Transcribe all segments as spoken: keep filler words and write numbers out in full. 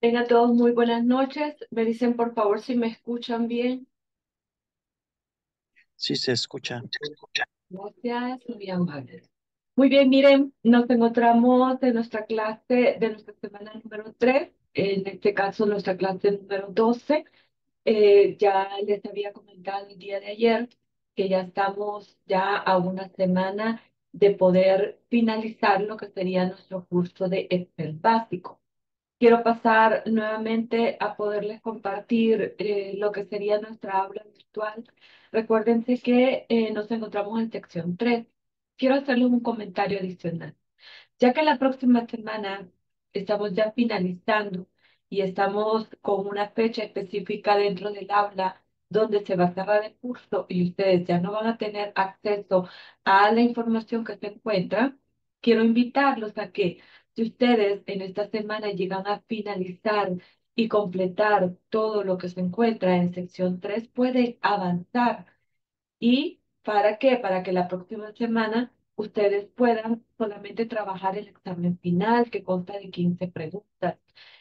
Tengan todos muy buenas noches. Me dicen por favor si me escuchan bien. Sí, se escucha. Gracias, muy amables. Muy bien, miren, nos encontramos en nuestra clase de nuestra semana número tres, en este caso nuestra clase número doce. Eh, ya les había comentado el día de ayer que ya estamos ya a una semana de poder finalizar lo que sería nuestro curso de Excel básico. Quiero pasar nuevamente a poderles compartir eh, lo que sería nuestra aula virtual. Recuérdense que eh, nos encontramos en sección tres. Quiero hacerles un comentario adicional. Ya que la próxima semana estamos ya finalizando y estamos con una fecha específica dentro del aula donde se va a cerrar el curso y ustedes ya no van a tener acceso a la información que se encuentra, quiero invitarlos a que si ustedes en esta semana llegan a finalizar y completar todo lo que se encuentra en sección tres, pueden avanzar. ¿Y para qué? Para que la próxima semana ustedes puedan solamente trabajar el examen final que consta de quince preguntas.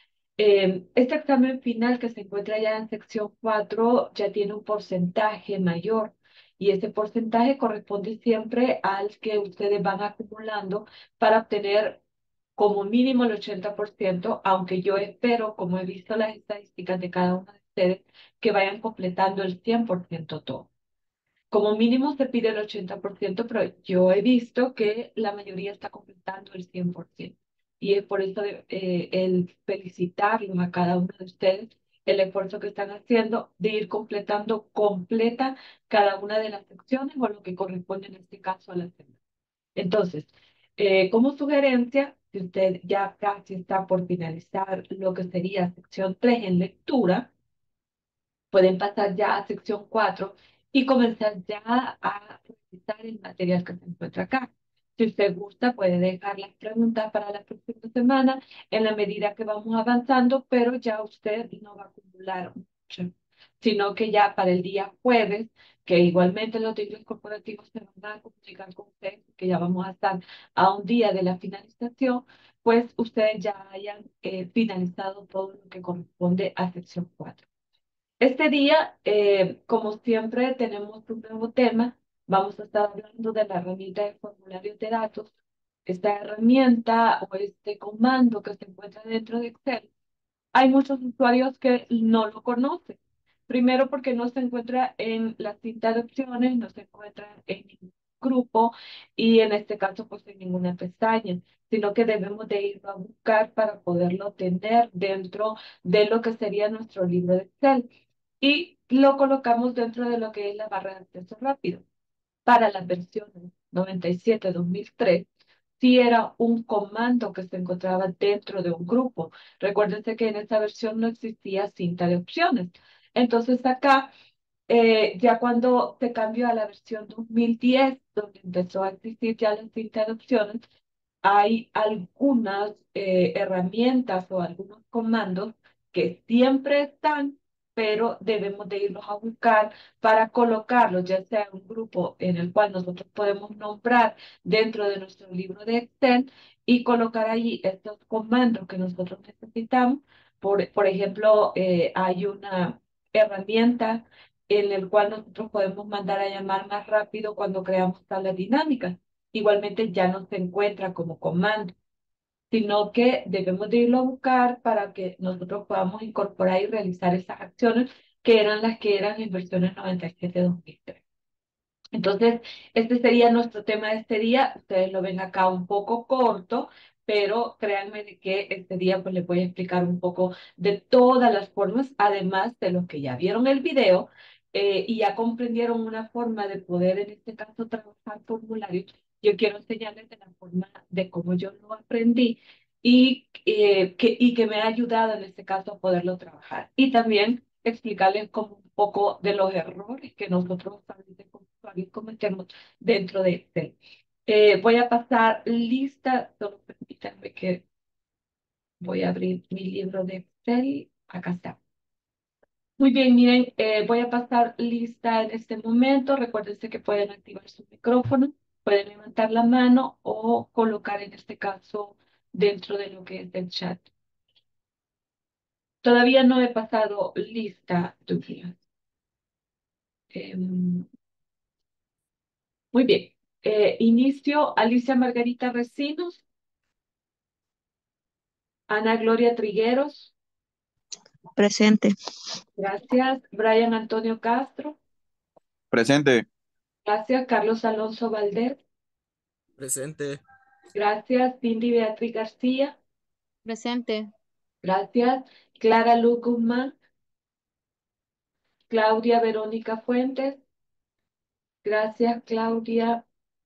Eh, este examen final que se encuentra ya en sección cuatro ya tiene un porcentaje mayor y ese porcentaje corresponde siempre al que ustedes van acumulando para obtener como mínimo el ochenta por ciento, aunque yo espero, como he visto las estadísticas de cada uno de ustedes, que vayan completando el cien por ciento todo. Como mínimo se pide el ochenta por ciento, pero yo he visto que la mayoría está completando el cien por ciento. Y es por eso de- eh, el felicitarlos a cada uno de ustedes, el esfuerzo que están haciendo de ir completando completa cada una de las secciones o lo que corresponde en este caso a la semana. Entonces, eh, como sugerencia, si usted ya casi está por finalizar lo que sería sección tres en lectura, pueden pasar ya a sección cuatro y comenzar ya a revisar el material que se encuentra acá. Si usted gusta, puede dejar las preguntas para la próxima semana en la medida que vamos avanzando, pero ya usted no va a acumular mucho, sino que ya para el día jueves, que igualmente los tigres corporativos se van a comunicar con usted, que ya vamos a estar a un día de la finalización, pues ustedes ya hayan eh, finalizado todo lo que corresponde a sección cuatro. Este día, eh, como siempre, tenemos un nuevo tema. Vamos a estar hablando de la herramienta de formularios de datos. Esta herramienta o este comando que se encuentra dentro de Excel, hay muchos usuarios que no lo conocen. Primero porque no se encuentra en la cinta de opciones, no se encuentra en ningún grupo y en este caso pues en ninguna pestaña, sino que debemos de irlo a buscar para poderlo tener dentro de lo que sería nuestro libro de Excel y lo colocamos dentro de lo que es la barra de acceso rápido. Para las versiones noventa y siete dos mil tres, sí era un comando que se encontraba dentro de un grupo. Recuérdense que en esta versión no existía cinta de opciones. Entonces acá, eh, ya cuando se cambió a la versión dos mil diez, donde empezó a existir ya la cinta de opciones, hay algunas eh, herramientas o algunos comandos que siempre están, pero debemos de irlos a buscar para colocarlos, ya sea en un grupo en el cual nosotros podemos nombrar dentro de nuestro libro de Excel y colocar allí estos comandos que nosotros necesitamos. Por, por ejemplo, eh, hay una herramienta en el cual nosotros podemos mandar a llamar más rápido cuando creamos tablas dinámicas. Igualmente ya no se encuentra como comando, sino que debemos de irlo a buscar para que nosotros podamos incorporar y realizar esas acciones que eran las que eran en versiones noventa y siete dos mil tres. Entonces, este sería nuestro tema de este día. Ustedes lo ven acá un poco corto, pero créanme de que este día pues les voy a explicar un poco de todas las formas, además de los que ya vieron el video eh, y ya comprendieron una forma de poder, en este caso, trabajar formularios. Yo quiero enseñarles de la forma de cómo yo lo aprendí y, eh, que, y que me ha ayudado en este caso a poderlo trabajar. Y también explicarles como un poco de los errores que nosotros a veces como usuarios cometemos dentro de Excel. Eh, voy a pasar lista, solo permítanme que voy a abrir mi libro de Excel. Acá está. Muy bien, miren, eh, voy a pasar lista en este momento. Recuérdense que pueden activar su micrófono, pueden levantar la mano o colocar en este caso dentro de lo que es el chat. Todavía no he pasado lista, Douglas. Em, muy bien. Eh, inicio Alicia Margarita Recinos, Ana Gloria Trigueros, Presente. gracias. Brian Antonio Castro, Presente. gracias. Carlos Alonso Valdés, Presente. gracias. Cindy Beatriz García, Presente. gracias. Clara Luz Guzmán, Claudia Verónica Fuentes, gracias. Claudia.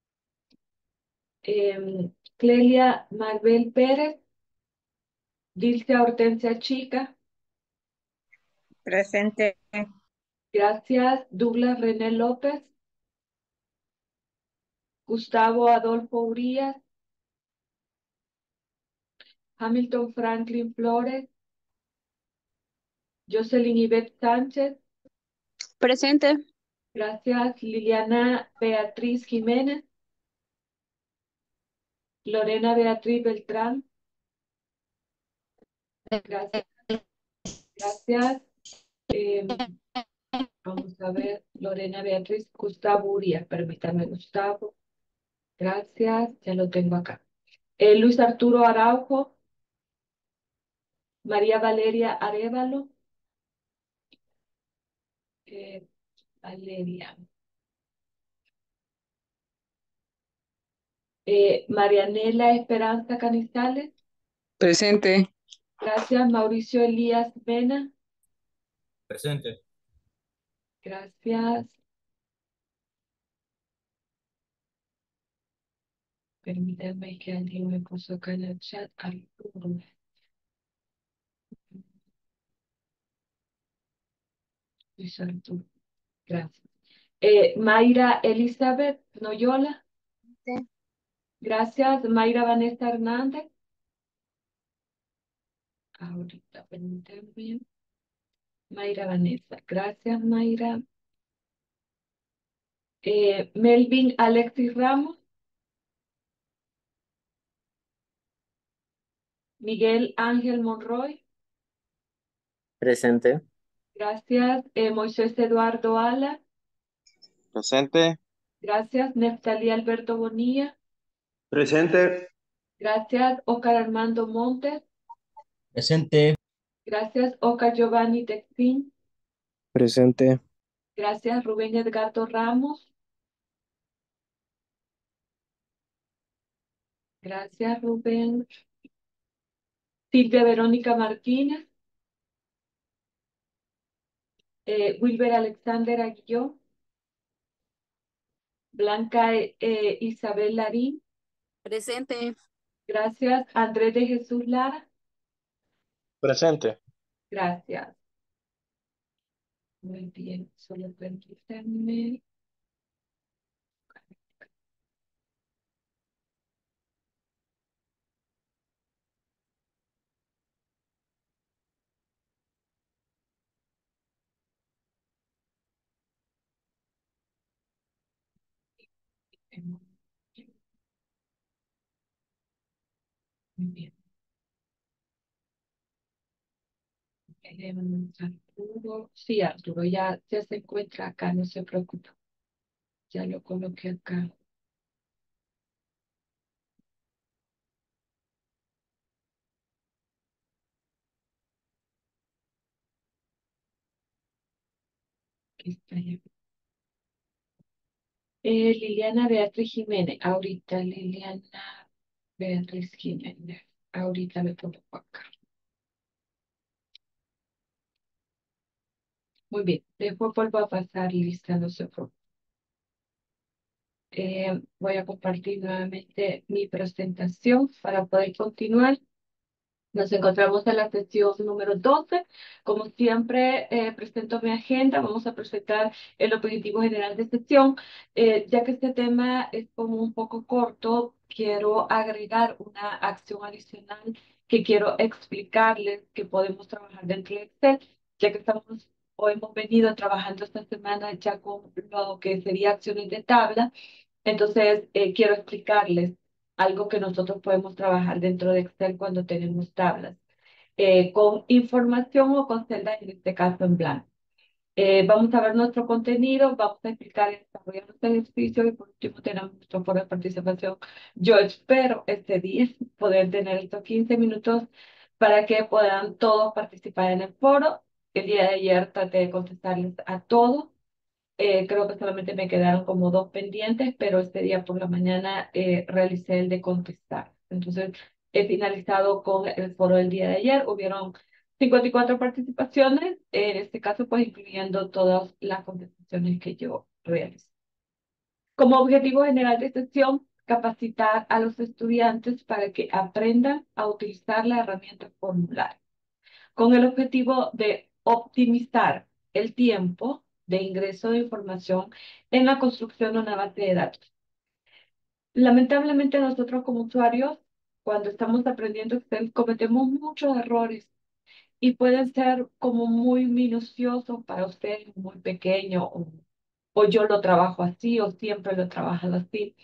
Em, Clelia Marbel Pérez, Dilcia Hortensia Chica, Presente. gracias. Douglas René López, Gustavo Adolfo Urías, Hamilton Franklin Flores, Jocelyn Ivette Sánchez, Presente. gracias. Liliana Beatriz Jiménez, Lorena Beatriz Beltrán, gracias, gracias. Em, vamos a ver, Lorena Beatriz, Gustavo Urías, permítame, Gustavo, gracias, ya lo tengo acá. Eh, Luis Arturo Araujo, María Valeria Arevalo, eh, Valeria, eh, Marianela Esperanza Canizales, Presente. gracias. Mauricio Elías Mena, Presente. gracias. Permítanme que alguien me puso acá en el chat. Arturo. Luis Arturo, gracias. Eh, Mayra Elizabeth Noyola, gracias. Mayra Vanessa Hernández, ahorita permítanme. Mayra Vanessa, gracias Mayra. Eh, Melvin Alexis Ramos, Miguel Ángel Monroy, Presente. gracias. Eh, Moisés Eduardo Ala, Presente. gracias. Neftalí Alberto Bonilla, Presente. gracias. Oscar Armando Montes, Presente. gracias. Oscar Giovanni Texín, Presente. gracias. Rubén Edgardo Ramos, gracias Rubén. Silvia Verónica Martínez, eh, Wilber Alexander Aguilló, Blanca eh, eh, Isabel Larín, Presente. gracias. Andrés de Jesús Lara, Presente. gracias. Muy bien, solo permítanme. Muy bien. Em, Arturo, sí, Arturo ya, ya se encuentra acá, no se preocupe. Ya lo coloqué acá. Aquí está ya. Eh, Liliana Beatriz Jiménez, ahorita Liliana Beatriz Jiménez, ahorita le pongo acá. Muy bien, después vuelvo a pasar lista, no se preocupe. Eh, voy a compartir nuevamente mi presentación para poder continuar. Nos encontramos en la sesión número doce. Como siempre, eh, presento mi agenda. Vamos a presentar el objetivo general de sesión. Eh, ya que este tema es como un poco corto, quiero agregar una acción adicional que quiero explicarles que podemos trabajar dentro de Excel, ya que estamos o hemos venido trabajando esta semana ya con lo que sería acciones de tabla. Entonces, eh, quiero explicarles algo que nosotros podemos trabajar dentro de Excel cuando tenemos tablas. eh, con información o con celdas, en este caso en blanco. Eh, vamos a ver nuestro contenido, vamos a explicar y desarrollar nuestro ejercicio y por último tenemos nuestro foro de participación. Yo espero este día poder tener estos quince minutos para que puedan todos participar en el foro. El día de ayer traté de contestarles a todos. Eh, creo que solamente me quedaron como dos pendientes, pero este día por la mañana eh, realicé el de contestar. Entonces, he finalizado con el foro del día de ayer. Hubieron cincuenta y cuatro participaciones, en este caso, pues incluyendo todas las contestaciones que yo realicé. Como objetivo general de sesión, capacitar a los estudiantes para que aprendan a utilizar la herramienta formulario con el objetivo de optimizar el tiempo de ingreso de información en la construcción de una base de datos. Lamentablemente nosotros como usuarios, cuando estamos aprendiendo Excel, cometemos muchos errores y pueden ser como muy minuciosos para ustedes, muy pequeños, o, o yo lo trabajo así, o siempre lo he trabajado así.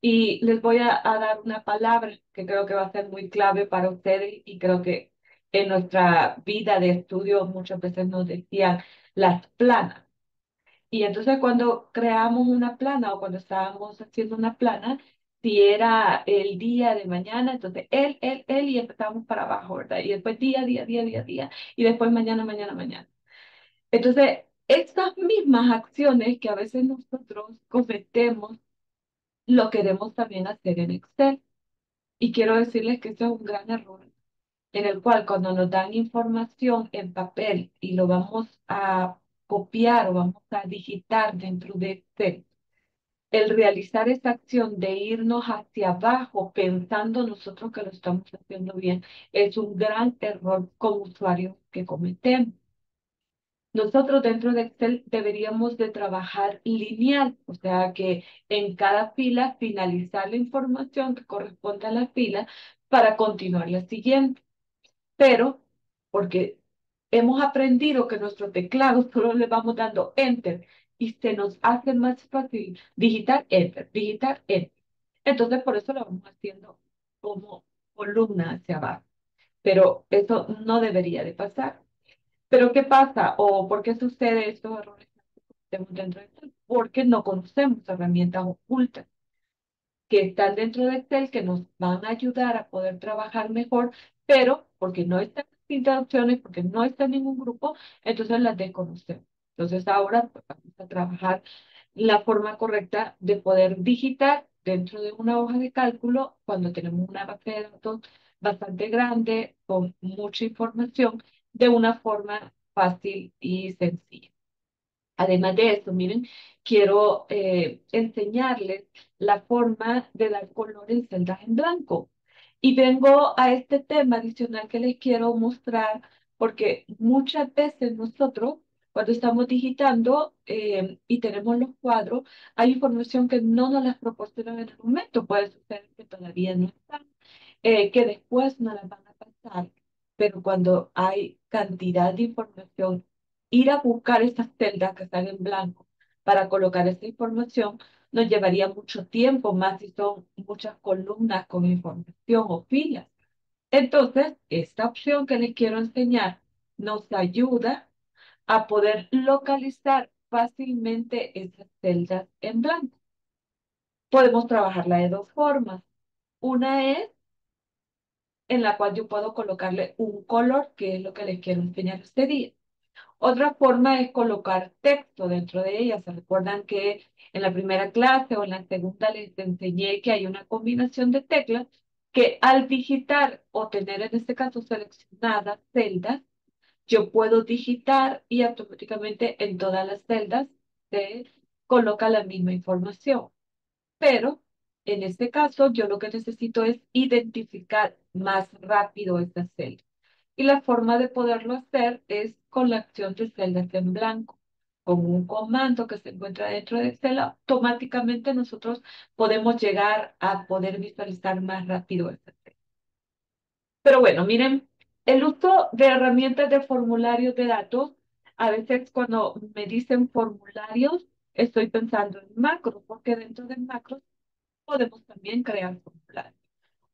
Y les voy a, a dar una palabra que creo que va a ser muy clave para ustedes y creo que en nuestra vida de estudio muchas veces nos decían las planas. Y entonces cuando creamos una plana o cuando estábamos haciendo una plana, si era el día de mañana, entonces él, él, él y empezamos para abajo, ¿verdad? Y después día, día, día, día, día, y después mañana, mañana, mañana. Entonces, estas mismas acciones que a veces nosotros cometemos, lo queremos también hacer en Excel. Y quiero decirles que esto es un gran error, en el cual cuando nos dan información en papel y lo vamos a copiar o vamos a digitar dentro de Excel, el realizar esa acción de irnos hacia abajo pensando nosotros que lo estamos haciendo bien, es un gran error como usuarios que cometemos. Nosotros dentro de Excel deberíamos de trabajar lineal, o sea que en cada fila finalizar la información que corresponde a la fila para continuar la siguiente. Pero, porque hemos aprendido que nuestro teclado solo le vamos dando Enter y se nos hace más fácil digitar Enter, digitar Enter. Entonces, por eso lo vamos haciendo como columna hacia abajo. Pero eso no debería de pasar. Pero ¿qué pasa? ¿O por qué sucede estos errores que tenemos dentro de Excel? Porque no conocemos herramientas ocultas que están dentro de Excel que nos van a ayudar a poder trabajar mejor, pero porque no están en interrupciones, porque no está en ningún grupo, entonces las desconocemos. Entonces ahora pues, vamos a trabajar la forma correcta de poder digitar dentro de una hoja de cálculo cuando tenemos una base de datos bastante grande, con mucha información, de una forma fácil y sencilla. Además de eso, miren, quiero eh, enseñarles la forma de dar color en celdas en blanco. Y vengo a este tema adicional que les quiero mostrar porque muchas veces nosotros, cuando estamos digitando eh, y tenemos los cuadros, hay información que no nos las proporcionan en el momento. Puede suceder que todavía no están, eh, que después nos las van a pasar, pero cuando hay cantidad de información, ir a buscar esas celdas que están en blanco para colocar esa información nos llevaría mucho tiempo, más si son muchas columnas con información o filas. Entonces, esta opción que les quiero enseñar nos ayuda a poder localizar fácilmente esas celdas en blanco. Podemos trabajarla de dos formas. Una es en la cual yo puedo colocarle un color, que es lo que les quiero enseñar este día. Otra forma es colocar texto dentro de ella. ¿Se recuerdan que en la primera clase o en la segunda les enseñé que hay una combinación de teclas que al digitar o tener en este caso seleccionadas celdas, yo puedo digitar y automáticamente en todas las celdas se coloca la misma información? Pero en este caso, yo lo que necesito es identificar más rápido esta celda. Y la forma de poderlo hacer es con la acción de celdas en blanco. Con un comando que se encuentra dentro de Excel, automáticamente nosotros podemos llegar a poder visualizar más rápido esta celda. Pero bueno, miren, el uso de herramientas de formularios de datos, a veces cuando me dicen formularios, estoy pensando en macros, porque dentro de macros podemos también crear formularios.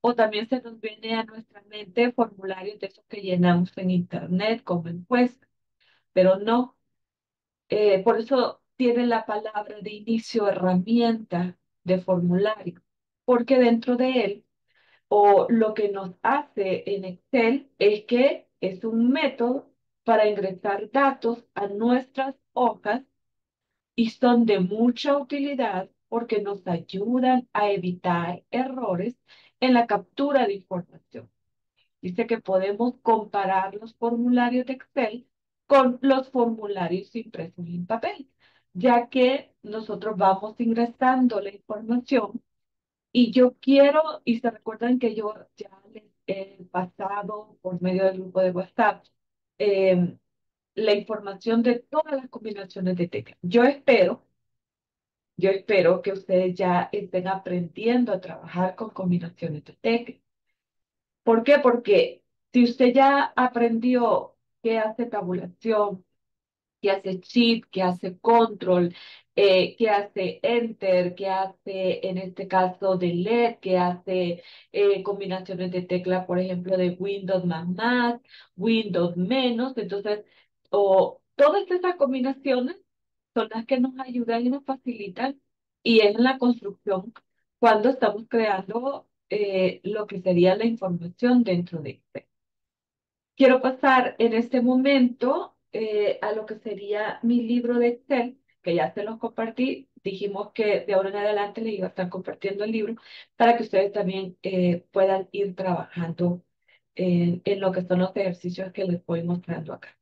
o también se nos viene a nuestra mente formularios de esos que llenamos en internet como encuestas, pero no. Eh, por eso tiene la palabra de inicio herramienta de formulario, porque dentro de él, o lo que nos hace en Excel es que es un método para ingresar datos a nuestras hojas y son de mucha utilidad porque nos ayudan a evitar errores en la captura de información. Dice que podemos comparar los formularios de Excel con los formularios impresos en papel, ya que nosotros vamos ingresando la información y yo quiero, y se recuerdan que yo ya les he pasado por medio del grupo de WhatsApp eh, la información de todas las combinaciones de teclas. Yo espero, yo espero que ustedes ya estén aprendiendo a trabajar con combinaciones de teclas. ¿Por qué? Porque si usted ya aprendió qué hace tabulación, qué hace shift, qué hace control, eh, qué hace enter, qué hace en este caso delete, qué hace eh, combinaciones de tecla, por ejemplo, de Windows más más, Windows menos, entonces, o todas esas combinaciones son las que nos ayudan y nos facilitan y es en la construcción cuando estamos creando eh, lo que sería la información dentro de Excel. Quiero pasar en este momento eh, a lo que sería mi libro de Excel, que ya se los compartí. Dijimos que de ahora en adelante les iba a estar compartiendo el libro para que ustedes también eh, puedan ir trabajando en, en lo que son los ejercicios que les voy mostrando acá.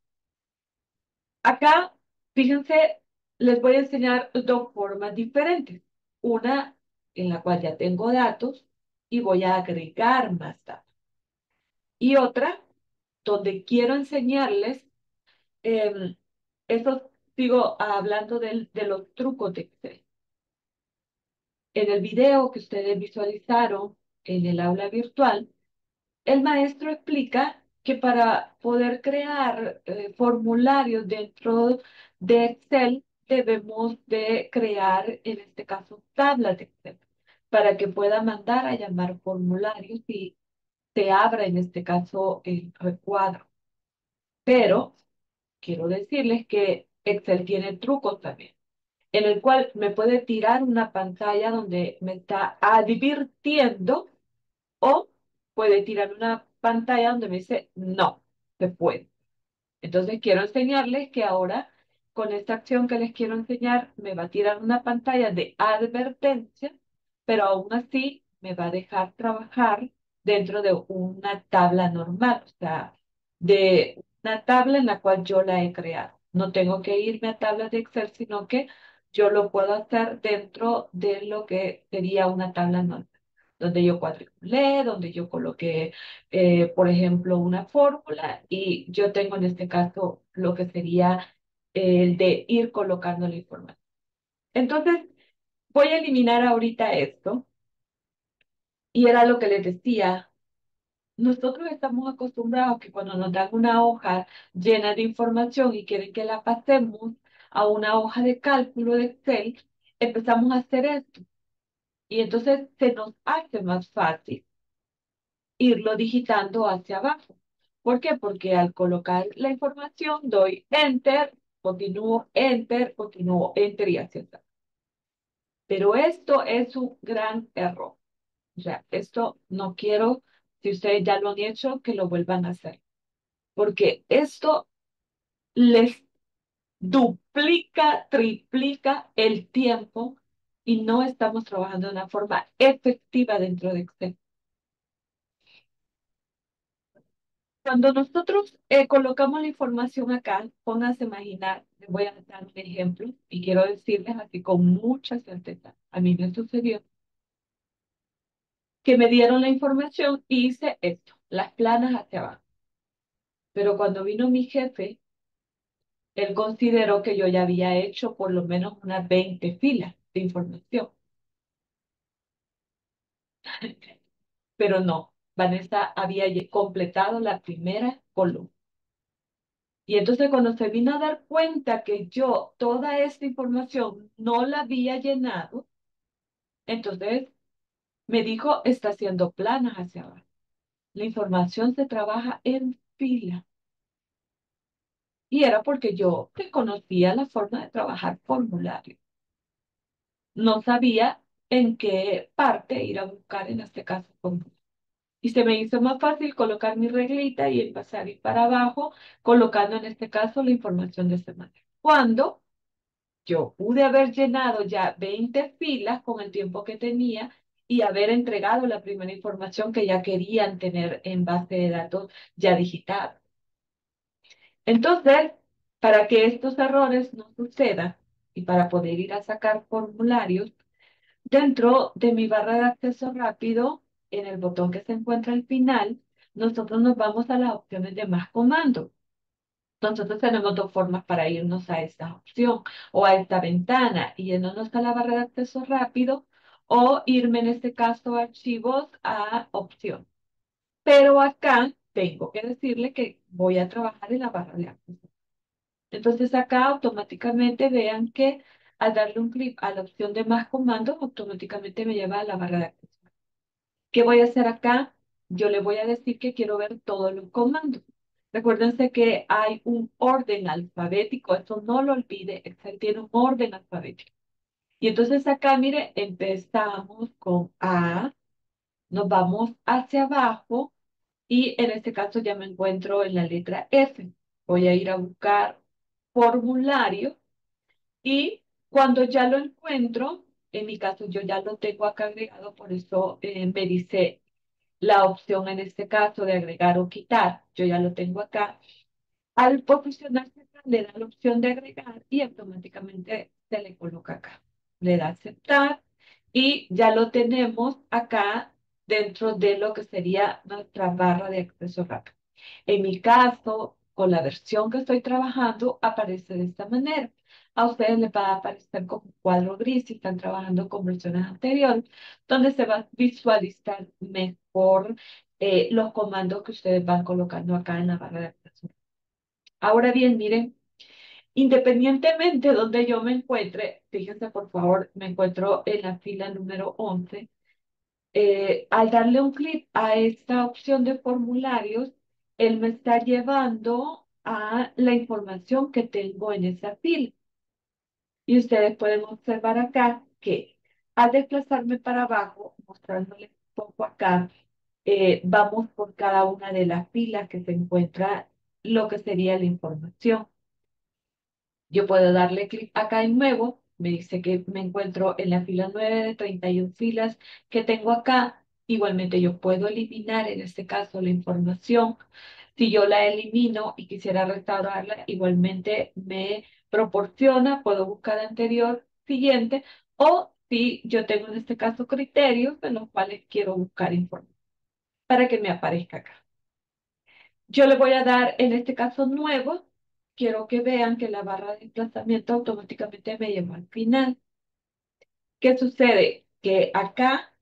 Acá, fíjense, les voy a enseñar dos formas diferentes. Una en la cual ya tengo datos y voy a agregar más datos. Y otra donde quiero enseñarles, eh, eso sigo hablando del- de, los trucos de Excel. En el video que ustedes visualizaron en el aula virtual, el maestro explica que para poder crear eh, formularios dentro de Excel, debemos de crear, en este caso, tablas de Excel, para que pueda mandar a llamar formularios y se abra, en este caso, el recuadro. Pero quiero decirles que Excel tiene trucos también, en el cual me puede tirar una pantalla donde me está advirtiendo o puede tirar una pantalla donde me dice no, se puede. Entonces quiero enseñarles que ahora con esta acción que les quiero enseñar me va a tirar una pantalla de advertencia, pero aún así me va a dejar trabajar dentro de una tabla normal, o sea, de una tabla en la cual yo la he creado. No tengo que irme a tablas de Excel, sino que yo lo puedo hacer dentro de lo que sería una tabla normal, donde yo cuadriculé, donde yo coloqué eh, por ejemplo, una fórmula y yo tengo en este caso lo que sería el de ir colocando la información. Entonces, voy a eliminar ahorita esto y era lo que les decía. Nosotros estamos acostumbrados que cuando nos dan una hoja llena de información y quieren que la pasemos a una hoja de cálculo de Excel, empezamos a hacer esto. Y entonces se nos hace más fácil irlo digitando hacia abajo. ¿Por qué? Porque al colocar la información doy enter, continúo enter, continúo enter y así está. Pero esto es un gran error. O sea, esto no quiero, si ustedes ya lo han hecho, que lo vuelvan a hacer. Porque esto les duplica, triplica el tiempo y no estamos trabajando de una forma efectiva dentro de Excel. Cuando nosotros eh, colocamos la información acá, pónganse a imaginar, les voy a dar un ejemplo y quiero decirles así con mucha certeza. A mí me sucedió que me dieron la información y hice esto, las planas hacia abajo. Pero cuando vino mi jefe, él consideró que yo ya había hecho por lo menos unas veinte filas de información. Pero no, Vanessa había ye- completado la primera columna. Y entonces cuando se vino a dar cuenta que yo toda esta información no la había llenado, entonces me dijo, está haciendo planas hacia abajo. La información se trabaja en fila. Y era porque yo desconocía la forma de trabajar formulario. No sabía en qué parte ir a buscar, en este caso, formulario. Y se me hizo más fácil colocar mi reglita y empezar a ir para abajo, colocando en este caso la información de esta manera. Cuando yo pude haber llenado ya veinte filas con el tiempo que tenía y haber entregado la primera información que ya querían tener en base de datos ya digital. Entonces, para que estos errores no sucedan y para poder ir a sacar formularios, dentro de mi barra de acceso rápido, en el botón que se encuentra al final, nosotros nos vamos a las opciones de más comandos. Nosotros tenemos dos formas para irnos a esta opción o a esta ventana, y yéndonos a la barra de acceso rápido o irme en este caso a archivos a opción. Pero acá tengo que decirle que voy a trabajar en la barra de acceso. Entonces acá automáticamente vean que al darle un clic a la opción de más comandos, automáticamente me lleva a la barra de acceso. ¿Qué voy a hacer acá? Yo le voy a decir que quiero ver todos los comandos. Recuérdense que hay un orden alfabético, eso no lo olvide, Excel tiene un orden alfabético. Y entonces acá, mire, empezamos con A, nos vamos hacia abajo y en este caso ya me encuentro en la letra F. Voy a ir a buscar formulario y cuando ya lo encuentro, en mi caso yo ya lo tengo acá agregado, por eso eh, me dice la opción en este caso de agregar o quitar. Yo ya lo tengo acá. Al posicionarse acá, le da la opción de agregar y automáticamente se le coloca acá. Le da aceptar y ya lo tenemos acá dentro de lo que sería nuestra barra de acceso rápido. En mi caso, con la versión que estoy trabajando, aparece de esta manera. A ustedes les va a aparecer como un cuadro gris si están trabajando con versiones anteriores, donde se va a visualizar mejor eh, los comandos que ustedes van colocando acá en la barra de acceso. Ahora bien, miren, independientemente de donde yo me encuentre, fíjense por favor, me encuentro en la fila número once. Eh, al darle un clic a esta opción de formularios, él me está llevando a la información que tengo en esa fila. Y ustedes pueden observar acá que al desplazarme para abajo, mostrándoles un poco acá, eh, vamos por cada una de las filas que se encuentra lo que sería la información. Yo puedo darle clic acá en nuevo, me dice que me encuentro en la fila nueve de treinta y una filas que tengo acá. Igualmente yo puedo eliminar en este caso la información. Si yo la elimino y quisiera restaurarla, igualmente me proporciona, puedo buscar anterior, siguiente, o si yo tengo en este caso criterios en los cuales quiero buscar información para que me aparezca acá. Yo le voy a dar, en este caso nuevo, quiero que vean que la barra de desplazamiento automáticamente me lleva al final. ¿Qué sucede? Que acá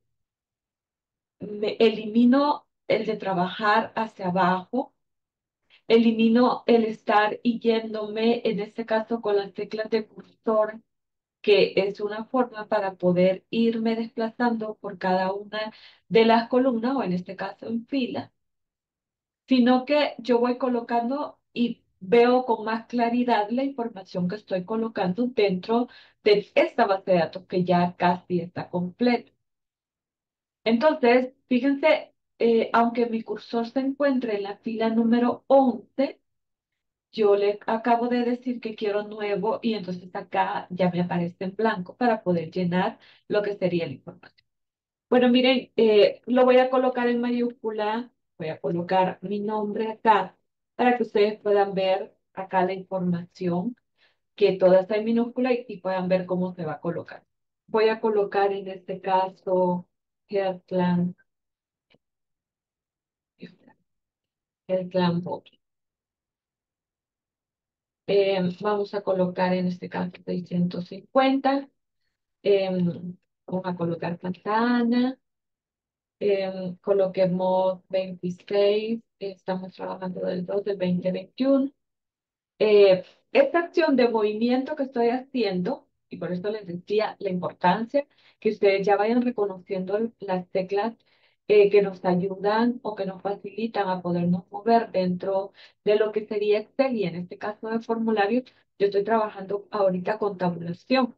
me elimino el de trabajar hacia abajo, elimino el estar y yéndome, en este caso con las teclas de cursor, que es una forma para poder irme desplazando por cada una de las columnas, o en este caso en fila, sino que yo voy colocando y veo con más claridad la información que estoy colocando dentro de esta base de datos que ya casi está completa. Entonces, fíjense, eh, aunque mi cursor se encuentre en la fila número once, yo le acabo de decir que quiero nuevo y entonces acá ya me aparece en blanco para poder llenar lo que sería la información. Bueno, miren, eh, lo voy a colocar en mayúscula, voy a colocar mi nombre acá para que ustedes puedan ver acá la información, que toda está en minúscula y, y puedan ver cómo se va a colocar. Voy a colocar en este caso Health Plan, Health Plan Booking. Eh, vamos a colocar en este caso seiscientos cincuenta. Eh, vamos a colocar Santana. Eh, coloquemos veintiséis, estamos trabajando del dos del dos mil veintiuno. Eh, esta acción de movimiento que estoy haciendo Y por eso les decía la importancia que ustedes ya vayan reconociendo las teclas eh, que nos ayudan o que nos facilitan a podernos mover dentro de lo que sería Excel. Y en este caso de formulario, yo estoy trabajando ahorita con tabulación.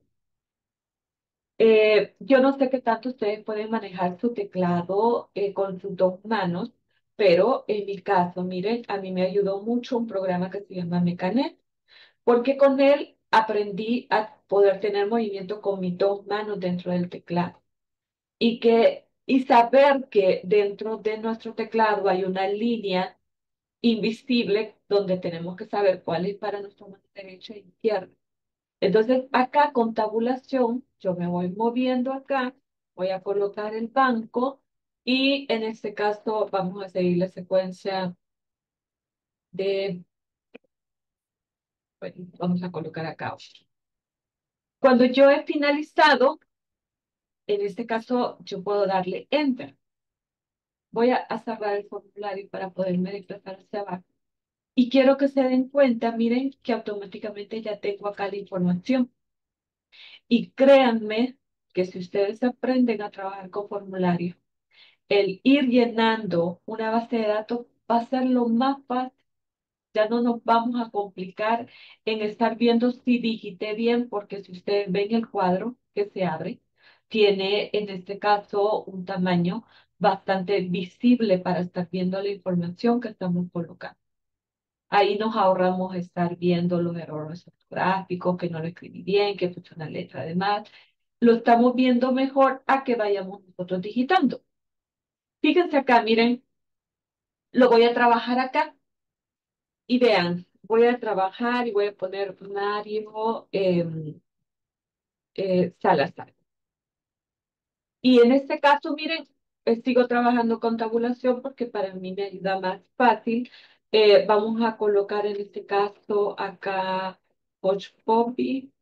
Eh, yo no sé qué tanto ustedes pueden manejar su teclado eh, con sus dos manos, pero en mi caso, miren, a mí me ayudó mucho un programa que se llama Mecanet, porque con él aprendí a poder tener movimiento con mis dos manos dentro del teclado y que y saber que dentro de nuestro teclado hay una línea invisible donde tenemos que saber cuál es para nuestra mano derecha e izquierda. Entonces, acá con tabulación, yo me voy moviendo acá, voy a colocar el banco y en este caso vamos a seguir la secuencia de, bueno, vamos a colocar acá. Cuando yo he finalizado, en este caso yo puedo darle Enter. Voy a, a cerrar el formulario para poderme desplazar hacia abajo. Y quiero que se den cuenta, miren que automáticamente ya tengo acá la información. Y créanme que si ustedes aprenden a trabajar con formulario, el ir llenando una base de datos va a ser lo más fácil. Ya no nos vamos a complicar en estar viendo si digité bien, porque si ustedes ven el cuadro que se abre, tiene en este caso un tamaño bastante visible para estar viendo la información que estamos colocando. Ahí nos ahorramos estar viendo los errores ortográficos, que no lo escribí bien, que puse una letra de más. Lo estamos viendo mejor a que vayamos nosotros digitando. Fíjense acá, miren, lo voy a trabajar acá y vean, voy a trabajar y voy a poner Mario eh, eh, Salazar. Y en este caso, miren, eh, sigo trabajando con tabulación porque para mí me ayuda más fácil. Eh, vamos a colocar en este caso acá Hodge Poppy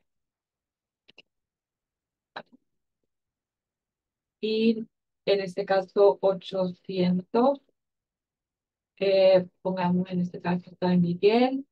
y en este caso ochocientos. Eh, pongamos en este caso San Miguel.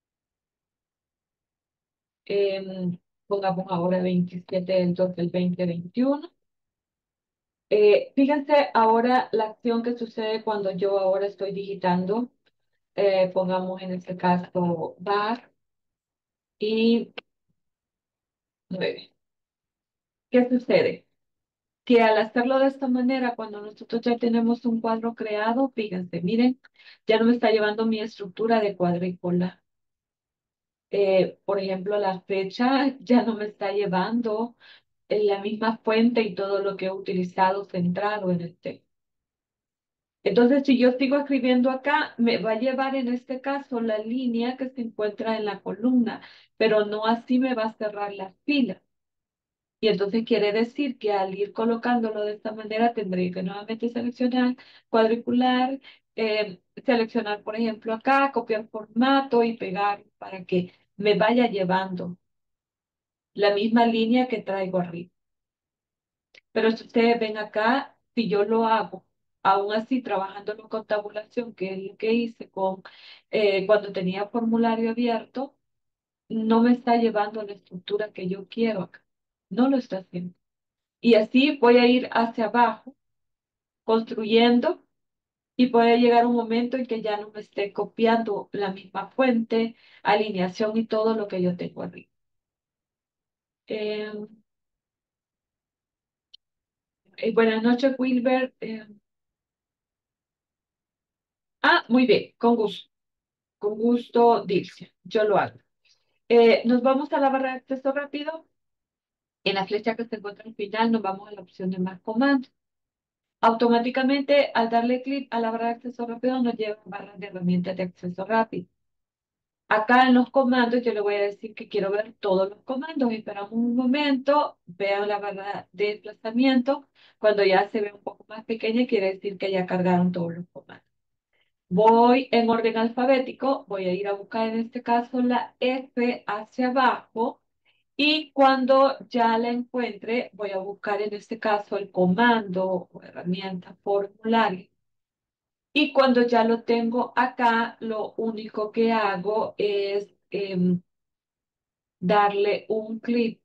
Em, pongamos ahora veintisiete del dos del dos mil veintiuno. Eh, fíjense ahora la acción que sucede cuando yo ahora estoy digitando. Eh, pongamos en este caso bar y nueve. ¿Qué sucede? Que al hacerlo de esta manera, cuando nosotros ya tenemos un cuadro creado, fíjense, miren, ya no me está llevando mi estructura de cuadrícula. Eh, por ejemplo, la fecha ya no me está llevando en la misma fuente y todo lo que he utilizado centrado en el texto. Entonces, si yo sigo escribiendo acá, me va a llevar en este caso la línea que se encuentra en la columna, pero no así me va a cerrar las filas. Y entonces quiere decir que al ir colocándolo de esta manera, tendré que nuevamente seleccionar cuadricular, eh, seleccionar, por ejemplo, acá, copiar formato y pegar para que me vaya llevando la misma línea que traigo arriba. Pero si ustedes ven acá, si yo lo hago, aún así trabajándolo con tabulación, que es lo que hice con, eh, cuando tenía formulario abierto, no me está llevando la estructura que yo quiero acá. No lo está haciendo. Y así voy a ir hacia abajo, construyendo, y puede llegar un momento en que ya no me esté copiando la misma fuente, alineación y todo lo que yo tengo arriba. Eh, eh, buenas noches, Wilber. Eh, ah, muy bien, con gusto. Con gusto, Dilcia, yo lo hago. Eh, nos vamos a la barra de acceso rápido. En la flecha que se encuentra al final, nos vamos a la opción de más comandos. Automáticamente, al darle clic a la barra de acceso rápido, nos lleva a barra de herramientas de acceso rápido. Acá en los comandos, yo le voy a decir que quiero ver todos los comandos. Esperamos un momento, vean la barra de desplazamiento. Cuando ya se ve un poco más pequeña, quiere decir que ya cargaron todos los comandos. Voy en orden alfabético, voy a ir a buscar en este caso la F hacia abajo y cuando ya la encuentre voy a buscar en este caso el comando o herramienta formulario. Y cuando ya lo tengo acá, lo único que hago es em, darle un clic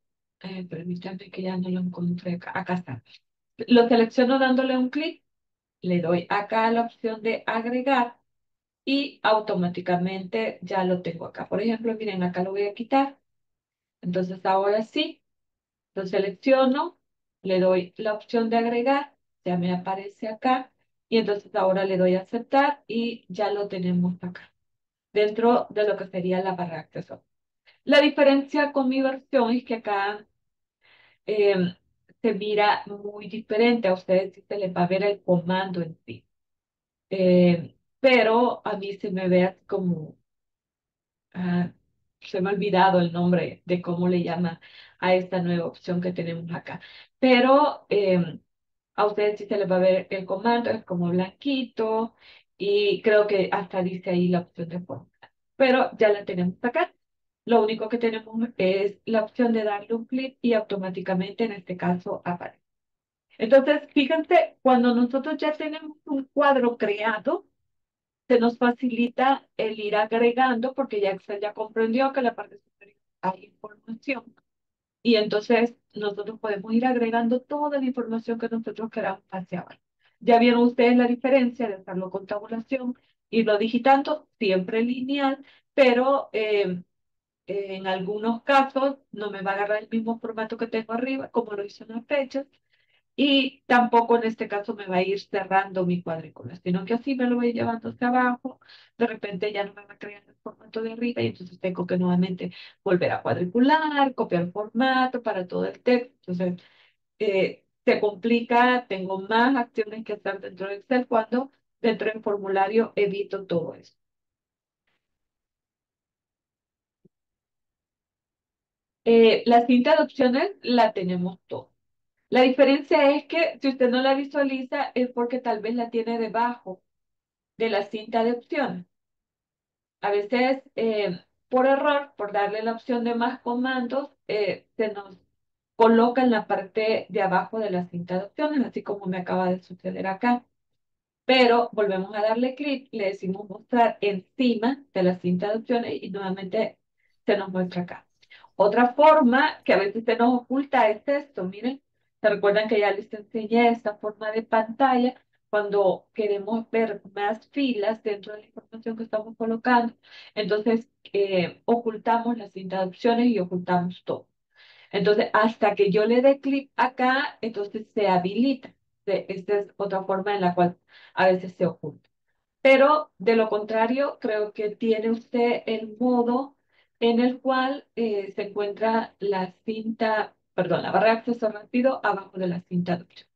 Eh, permítanme que ya no lo encontré acá. Acá está. Lo selecciono dándole un clic, le doy acá a la opción de agregar y automáticamente ya lo tengo acá. Por ejemplo, miren, acá lo voy a quitar. Entonces ahora sí, lo selecciono, le doy la opción de agregar, ya me aparece acá y entonces ahora le doy a aceptar y ya lo tenemos acá, dentro de lo que sería la barra de acceso. La diferencia con mi versión es que acá eh, se mira muy diferente. A ustedes sí se les va a ver el comando en sí. Eh, pero a mí se me ve así como, ah, se me ha olvidado el nombre de cómo le llama a esta nueva opción que tenemos acá. Pero eh, a ustedes sí se les va a ver el comando, es como blanquito y creo que hasta dice ahí la opción de fórmula. Pero ya la tenemos acá. Lo único que tenemos es la opción de darle un clic y automáticamente en este caso aparece. Entonces, fíjense, cuando nosotros ya tenemos un cuadro creado, se nos facilita el ir agregando porque ya Excel ya comprendió que en la parte superior hay información. Y entonces nosotros podemos ir agregando toda la información que nosotros queramos hacia abajo. Ya vieron ustedes la diferencia de hacerlo con tabulación, irlo digitando, siempre lineal, pero eh, en algunos casos no me va a agarrar el mismo formato que tengo arriba, como lo hice en las fechas, y tampoco en este caso me va a ir cerrando mi cuadrícula, sino que así me lo voy llevando hacia abajo. De repente ya no me va a crear el formato de arriba y entonces tengo que nuevamente volver a cuadricular, copiar formato para todo el texto. Entonces eh, se complica, tengo más acciones que hacer dentro de Excel cuando dentro del formulario evito todo eso. Eh, la cinta de opciones la tenemos todo. La diferencia es que si usted no la visualiza es porque tal vez la tiene debajo de la cinta de opciones. A veces, eh, por error, por darle la opción de más comandos, eh, se nos coloca en la parte de abajo de la cinta de opciones, así como me acaba de suceder acá. Pero volvemos a darle clic, le decimos mostrar encima de la cinta de opciones y nuevamente se nos muestra acá. Otra forma que a veces se nos oculta es esto, miren, se recuerdan que ya les enseñé esta forma de pantalla cuando queremos ver más filas dentro de la información que estamos colocando. Entonces, eh, ocultamos la cinta de opciones y ocultamos todo. Entonces, hasta que yo le dé clic acá, entonces se habilita. Se- Esta es otra forma en la cual a veces se oculta. Pero de lo contrario, creo que tiene usted el modo en el cual eh, se encuentra la cinta, perdón, la barra de acceso rápido abajo de la cinta de opción.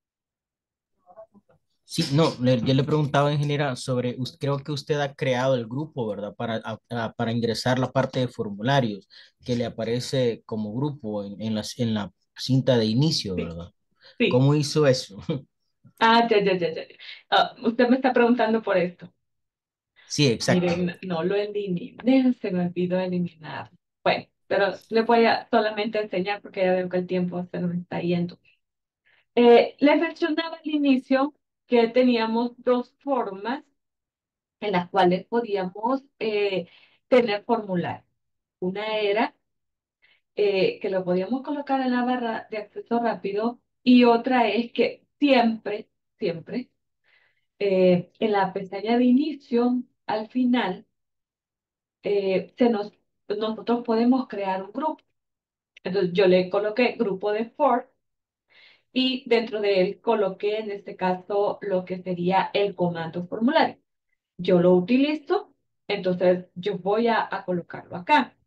Sí, no, le- yo le preguntaba en general sobre, us- creo que usted ha creado el grupo, ¿verdad? Para, a- a- para ingresar la parte de formularios que le aparece como grupo en, en, las- en la cinta de inicio, Sí, ¿verdad? sí. ¿Cómo hizo eso? Ah, ya, ya, ya, ya. Ah, usted me está preguntando por esto. Sí, exacto. Miren, no lo eliminé, se me olvidó eliminar. Bueno, pero le voy a solamente enseñar porque ya veo que el tiempo se nos está yendo. Eh, les mencionaba al inicio que teníamos dos formas en las cuales podíamos eh, tener formularios. Una era eh, que lo podíamos colocar en la barra de acceso rápido y otra es que siempre, siempre, eh, en la pestaña de inicio, al final, eh, se nos, nosotros podemos crear un grupo. Entonces yo le coloqué grupo de Ford y dentro de él coloqué en este caso lo que sería el comando formulario. Yo lo utilizo, entonces yo voy a, a colocarlo acá.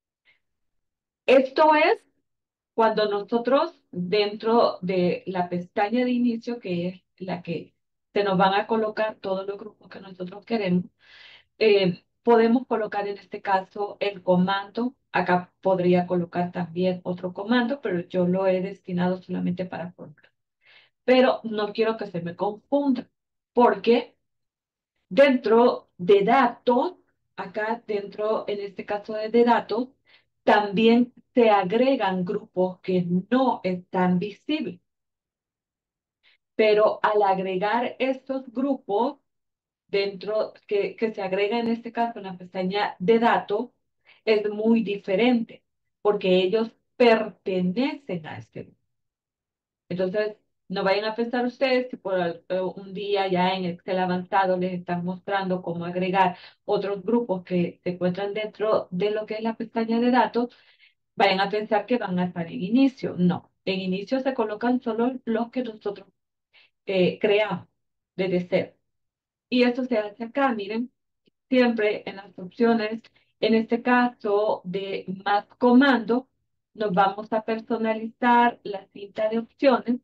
Esto es cuando nosotros dentro de la pestaña de inicio, que es la que se nos van a colocar todos los grupos que nosotros queremos, eh, podemos colocar en este caso el comando. Acá podría colocar también otro comando, pero yo lo he destinado solamente para fórmulas. Pero no quiero que se me confunda, porque dentro de datos, acá dentro, en este caso de, de datos, también se agregan grupos que no están visibles. Pero al agregar estos grupos dentro, que, que se agrega en este caso en la pestaña de datos, es muy diferente, porque ellos pertenecen a este grupo. Entonces, no vayan a pensar ustedes que por al- eh, un día ya en Excel avanzado les están mostrando cómo agregar otros grupos que se encuentran dentro de lo que es la pestaña de datos, vayan a pensar que van a estar en inicio. No, en inicio se colocan solo los que nosotros eh, creamos desde cero. Y esto se hace acá, miren, siempre en las opciones, en este caso de más comando, nos vamos a personalizar la cinta de opciones.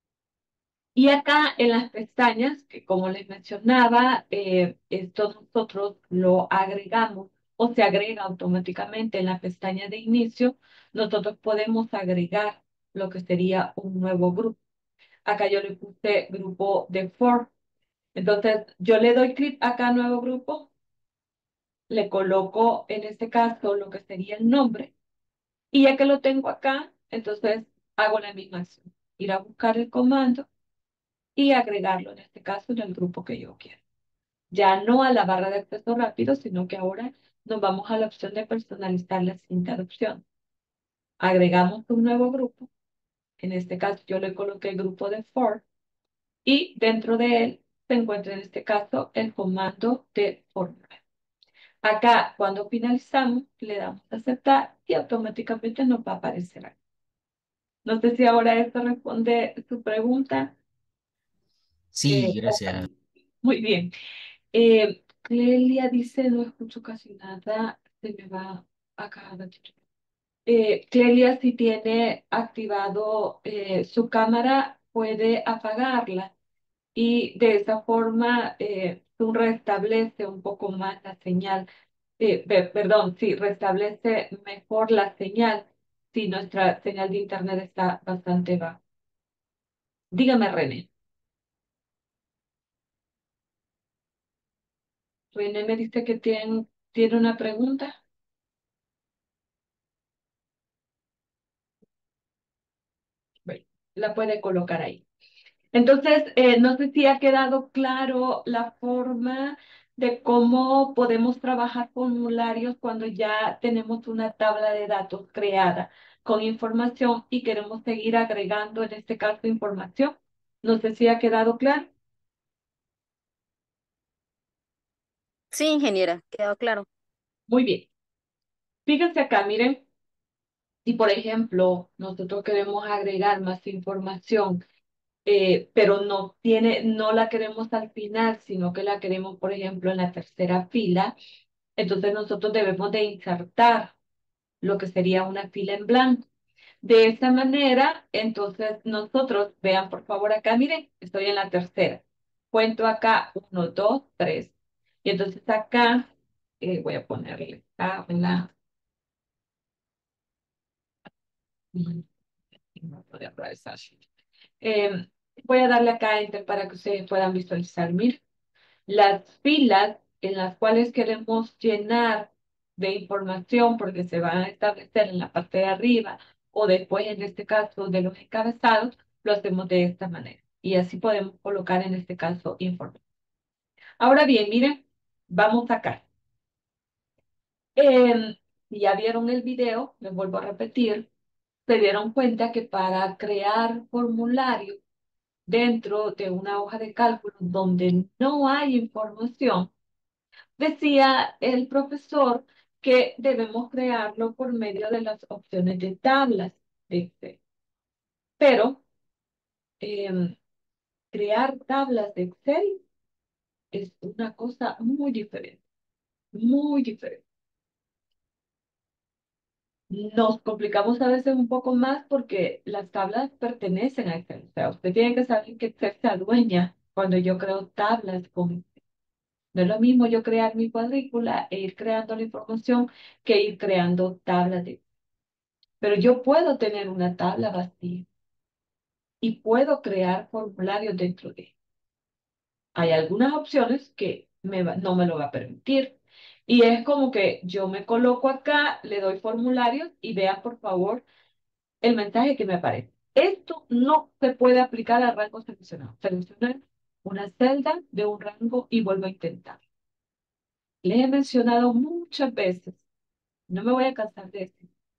Y acá en las pestañas, que como les mencionaba, eh, esto nosotros lo agregamos o se agrega automáticamente en la pestaña de inicio, nosotros podemos agregar lo que sería un nuevo grupo. Acá yo le puse grupo de for. Entonces, yo le doy clic acá a nuevo grupo, le coloco en este caso lo que sería el nombre, y ya que lo tengo acá, entonces hago la misma acción. Ir a buscar el comando y agregarlo, en este caso, en el grupo que yo quiero. Ya no a la barra de acceso rápido, sino que ahora nos vamos a la opción de personalizar la cinta de opción. Agregamos un nuevo grupo. En este caso, yo le coloqué el grupo de for y dentro de él se encuentra en este caso el comando de fórmula. Acá, cuando finalizamos, le damos a aceptar y automáticamente nos va a aparecer aquí. No sé si ahora esto responde su pregunta. Sí, Eh, gracias. muy bien. Eh, Clelia dice, no escucho casi nada, se me va acá. Eh, Clelia, si tiene activado eh, su cámara, puede apagarla y de esa forma eh, tú restablece un poco más la señal. Eh, pe- perdón, sí, restablece mejor la señal si nuestra señal de internet está bastante baja. Dígame, René. René me dice que tiene, tiene una pregunta. Bueno, la puede colocar ahí. Entonces, eh, no sé si ha quedado claro la forma de cómo podemos trabajar formularios cuando ya tenemos una tabla de datos creada con información y queremos seguir agregando, en este caso, información. No sé si ha quedado claro. Sí, ingeniera, quedó claro. Muy bien. Fíjense acá, miren, si por ejemplo nosotros queremos agregar más información, eh, pero no tiene, no la queremos al final, sino que la queremos, por ejemplo, en la tercera fila. Entonces nosotros debemos de insertar lo que sería una fila en blanco. De esta manera, entonces nosotros, vean por favor acá, miren, estoy en la tercera. Cuento acá, uno, dos, tres. Y entonces acá, eh, voy a ponerle acá en la... No puede atravesar. Eh, voy a darle acá a Enter para que ustedes puedan visualizar. Miren. Las filas en las cuales queremos llenar de información porque se van a establecer en la parte de arriba o después, en este caso, de los encabezados, lo hacemos de esta manera. Y así podemos colocar, en este caso, información. Ahora bien, miren, vamos acá. Em, si ya vieron el video, les vuelvo a repetir, se dieron cuenta que para crear formularios dentro de una hoja de cálculo donde no hay información, decía el profesor que debemos crearlo por medio de las opciones de tablas de Excel. Pero em, crear tablas de Excel es una cosa muy diferente, muy diferente. Nos complicamos a veces un poco más porque las tablas pertenecen a Excel. O sea, usted tiene que saber que Excel se adueña cuando yo creo tablas con Excel. No es lo mismo yo crear mi cuadrícula e ir creando la información que ir creando tablas de... Pero yo puedo tener una tabla vacía y puedo crear formularios dentro de ella. Hay algunas opciones que me va- no me lo va a permitir. Y es como que yo me coloco acá, le doy formularios y vean por favor el mensaje que me aparece. Esto no se puede aplicar a rangos seleccionados. Seleccionar una celda de un rango y vuelvo a intentar. Les he mencionado muchas veces, no me voy a cansar de decir,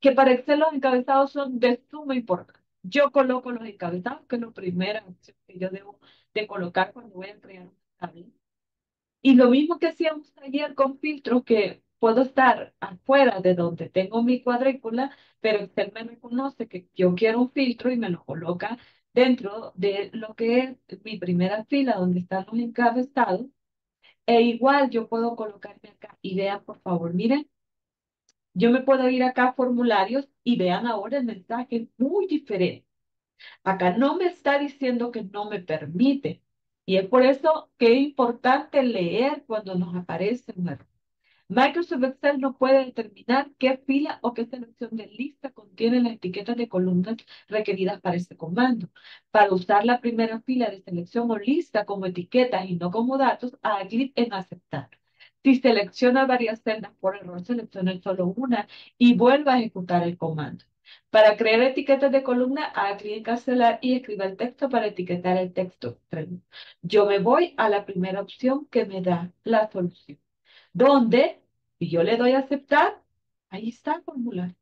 que para Excel los encabezados son de suma importancia. Yo coloco los encabezados, que es la primera opción que yo debo de colocar cuando voy a crear una tabla. Y lo mismo que hacíamos ayer con filtros, que puedo estar afuera de donde tengo mi cuadrícula, pero Excel me reconoce que yo quiero un filtro y me lo coloca dentro de lo que es mi primera fila, donde están los encabezados. E igual yo puedo colocarme acá. Y vean, por favor, miren, yo me puedo ir acá a formularios y vean ahora el mensaje es muy diferente. Acá no me está diciendo que no me permite. Y es por eso que es importante leer cuando nos aparece un error. Microsoft Excel no puede determinar qué fila o qué selección de lista contiene las etiquetas de columnas requeridas para este comando. Para usar la primera fila de selección o lista como etiquetas y no como datos, haga clic en aceptar. Si selecciona varias celdas por error, seleccione solo una y vuelva a ejecutar el comando. Para crear etiquetas de columna, haga clic en cancelar y escriba el texto para etiquetar el texto extremo. Yo me voy a la primera opción que me da la solución, donde, si yo le doy a aceptar, ahí está el formulario.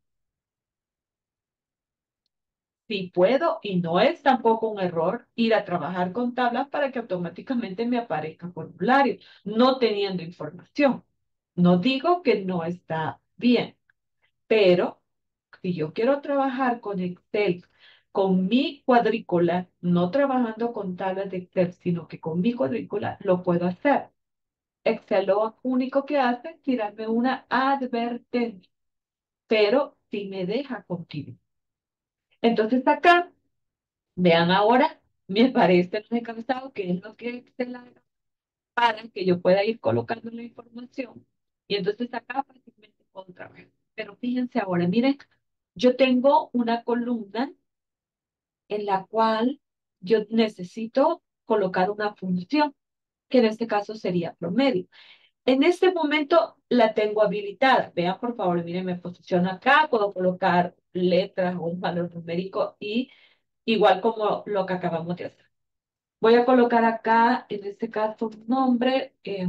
Si puedo, y no es tampoco un error, ir a trabajar con tablas para que automáticamente me aparezca el formulario, no teniendo información. No digo que no está bien, pero si yo quiero trabajar con Excel, con mi cuadrícula, no trabajando con tablas de Excel, sino que con mi cuadrícula, lo puedo hacer. Excel lo único que hace es tirarme una advertencia, pero si me deja continuar. Entonces acá, vean ahora, me aparece el encabezado, que es lo que Excel haga para que yo pueda ir colocando la información. Y entonces acá fácilmente puedo trabajar. Pero fíjense ahora, miren, yo tengo una columna en la cual yo necesito colocar una función, que en este caso sería promedio. En este momento la tengo habilitada. Vean, por favor, miren, me posiciono acá, puedo colocar letras o un valor numérico y igual como lo que acabamos de hacer. Voy a colocar acá, en este caso, un nombre. Eh,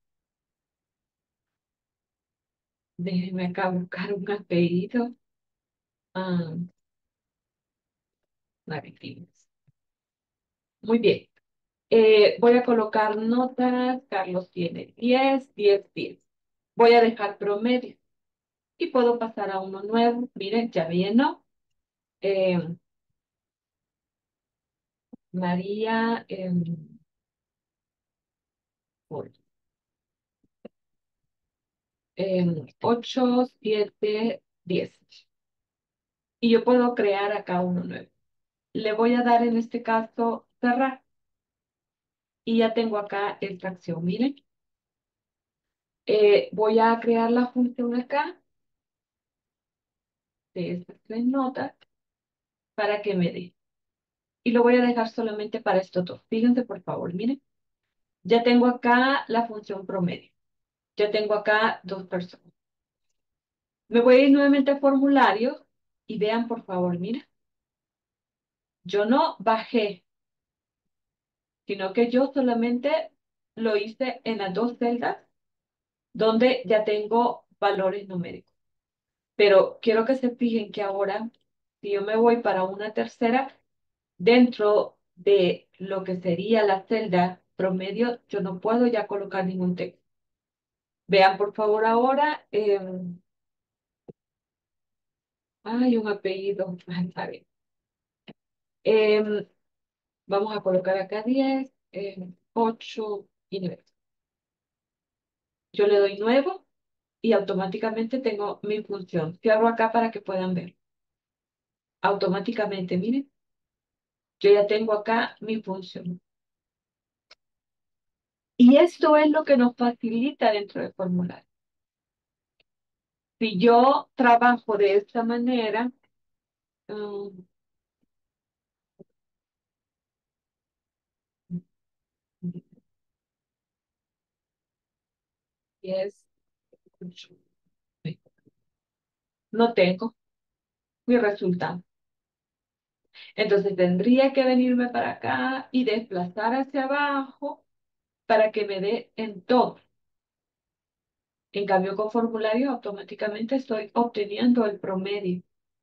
déjenme acá buscar un apellido. Ah, Martínez. Muy bien. Eh, voy a colocar notas. Carlos tiene diez, diez, diez. Voy a dejar promedio. Y puedo pasar a uno nuevo. Miren, ya viene. Eh, María, eh, eh, ocho, siete, diez. Y yo puedo crear acá uno nuevo. Le voy a dar en este caso cerrar. Y ya tengo acá esta acción. Miren. Eh, voy a crear la función acá de estas tres notas para que me dé. Y lo voy a dejar solamente para estos dos. Fíjense, por favor, miren. Ya tengo acá la función promedio. Ya tengo acá dos personas. Me voy a ir nuevamente a formulario y vean, por favor, miren. Yo no bajé, sino que yo solamente lo hice en las dos celdas donde ya tengo valores numéricos. Pero quiero que se fijen que ahora, si yo me voy para una tercera, dentro de lo que sería la celda promedio, yo no puedo ya colocar ningún texto. Vean, por favor, ahora. Eh, hay un apellido. Ah, está bien. Em, vamos a colocar acá diez, em, ocho y nueve. Yo le doy nuevo y automáticamente tengo mi función. Cierro acá para que puedan ver. Automáticamente, miren, yo ya tengo acá mi función. Y esto es lo que nos facilita dentro del formulario. Si yo trabajo de esta manera, um, diez, ocho, no tengo mi resultado. Entonces tendría que venirme para acá y desplazar hacia abajo para que me dé en todo. En cambio, con formularios automáticamente estoy obteniendo el promedio.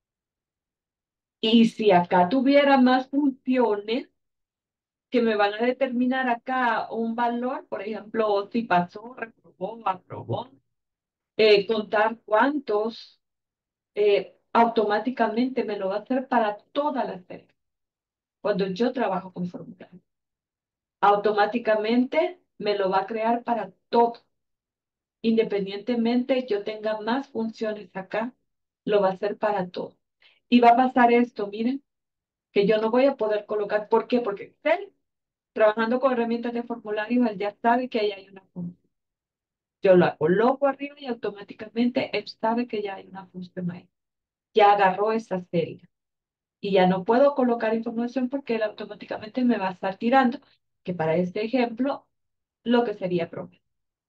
Y si acá tuviera más funciones que me van a determinar acá un valor, por ejemplo, si pasó, reprobó, aprobó, eh, contar cuántos, eh, automáticamente me lo va a hacer para todas las series. Cuando yo trabajo con formularios, automáticamente me lo va a crear para todo. Independientemente yo tenga más funciones acá, lo va a hacer para todo. Y va a pasar esto, miren, que yo no voy a poder colocar. ¿Por qué? Porque Excel, trabajando con herramientas de formularios, él ya sabe que ahí hay una función. Yo la coloco arriba y automáticamente él sabe que ya hay una función ahí. Ya agarró esa celda. Y ya no puedo colocar información porque él automáticamente me va a estar tirando, que para este ejemplo, lo que sería promedio.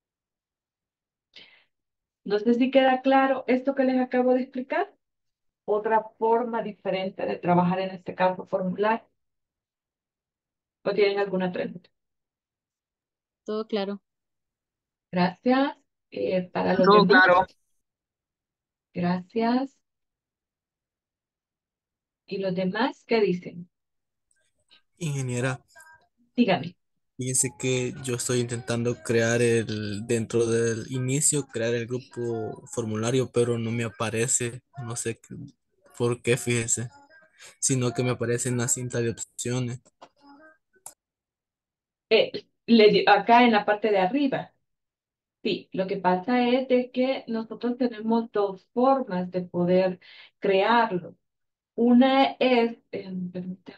No sé si queda claro esto que les acabo de explicar. Otra forma diferente de trabajar en este campo formular. ¿O tienen alguna pregunta? Todo claro. Gracias. Eh, para los Todo demás, claro. gracias. ¿Y los demás qué dicen? Ingeniera, Dígame. fíjese que yo estoy intentando crear el, dentro del inicio, crear el grupo formulario, pero no me aparece, no sé qué- por qué, fíjese, sino que me aparece en la cinta de opciones. Eh, le di- acá en la parte de arriba. Sí, lo que pasa es de que nosotros tenemos dos formas de poder crearlo. Una es, eh, permítame,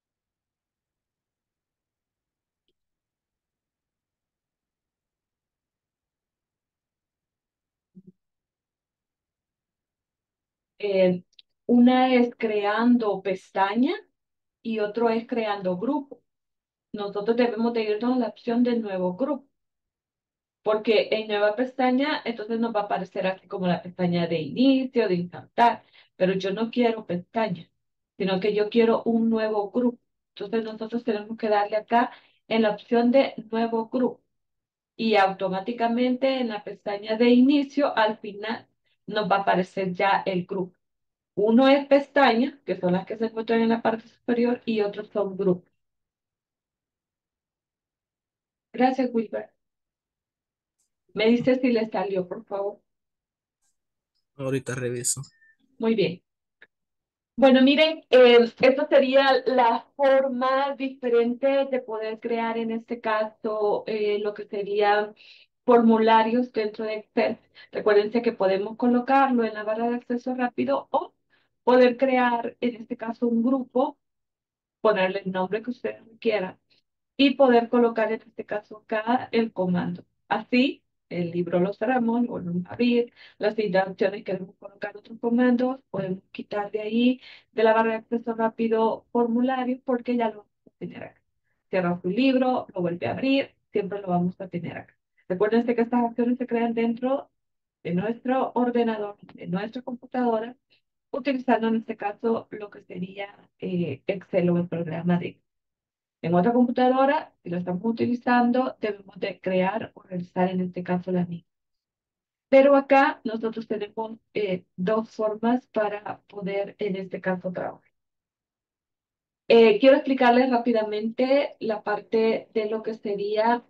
eh, una es creando pestaña y otro es creando grupo. Nosotros debemos de irnos a la opción del nuevo grupo, porque en nueva pestaña entonces nos va a aparecer así como la pestaña de inicio, de insertar, pero yo no quiero pestaña, sino que yo quiero un nuevo grupo. Entonces nosotros tenemos que darle acá en la opción de nuevo grupo y automáticamente en la pestaña de inicio al final nos va a aparecer ya el grupo. Uno es pestaña, que son las que se encuentran en la parte superior, y otros son grupos. Gracias, Wilber. Me dice si le salió, por favor. Ahorita reviso. Muy bien. Bueno, miren, eh, esto sería la forma diferente de poder crear en este caso eh, lo que serían formularios dentro de Excel. Recuérdense que podemos colocarlo en la barra de acceso rápido o poder crear en este caso un grupo, ponerle el nombre que ustedes quieran y poder colocar en este caso acá el comando. Así, el libro lo cerramos, lo volvemos a abrir, las instrucciones queremos colocar otros comandos, podemos quitar de ahí, de la barra de acceso rápido, formulario, porque ya lo vamos a tener acá. Cierra su libro, lo vuelve a abrir, siempre lo vamos a tener acá. Recuérdense que estas acciones se crean dentro de nuestro ordenador, de nuestra computadora, utilizando en este caso lo que sería eh, Excel o el programa de en otra computadora, si lo estamos utilizando, debemos de crear o realizar en este caso la misma. Pero acá nosotros tenemos eh, dos formas para poder en este caso trabajar. Eh, quiero explicarles rápidamente la parte de lo que sería